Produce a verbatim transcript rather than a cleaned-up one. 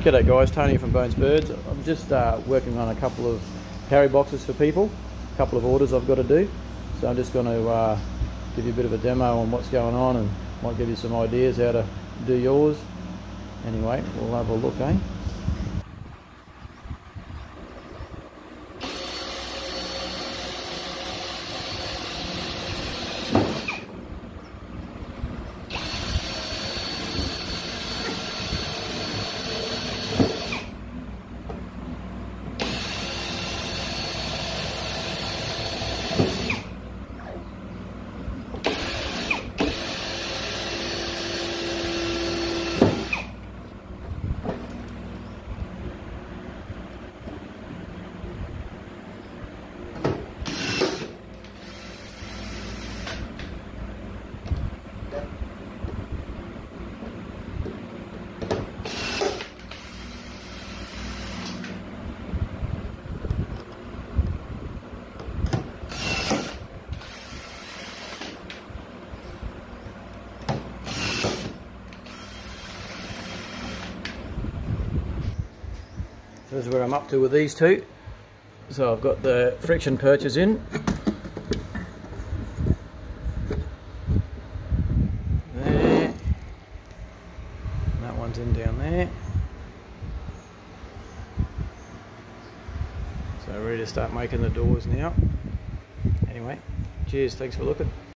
G'day guys, Tony from Bones Birds. I'm just uh, working on a couple of carry boxes for people, a couple of orders I've got to do. So I'm just going to uh, give you a bit of a demo on what's going on and might give you some ideas how to do yours. Anyway, we'll have a look, eh? So this is where I'm up to with these two. So I've got the friction perches in. There. That one's in down there. So ready to start making the doors now. Anyway, cheers, thanks for looking.